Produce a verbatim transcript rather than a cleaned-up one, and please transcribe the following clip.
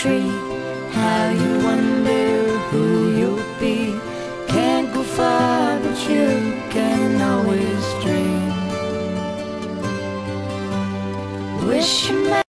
tree. How you wonder who you'll be. Can't go far, but you can always dream. Wish you